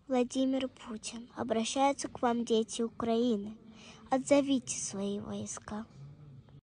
Владимир Путин, обращаются к вам дети Украины. Отзовите свои войска.